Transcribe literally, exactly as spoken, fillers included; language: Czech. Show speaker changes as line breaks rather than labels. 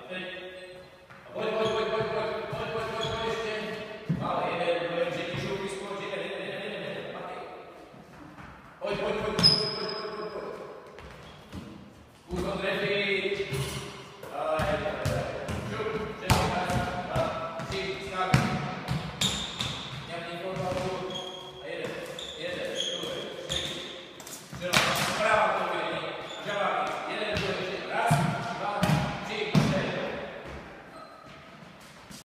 Pojď, pojď, pojď, pojď, pojď, pojď, pojď, pojď, pojď, ještě. Ale jeden, jeden, že ti šouky spolu, že jeden, jeden, jeden, jeden, Matěj. Pojď, pojď, pojď.